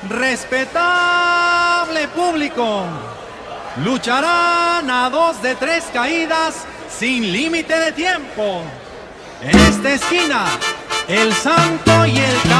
Respetable público, lucharán a 2 de 3 caídas sin límite de tiempo. En esta esquina, el Santo y el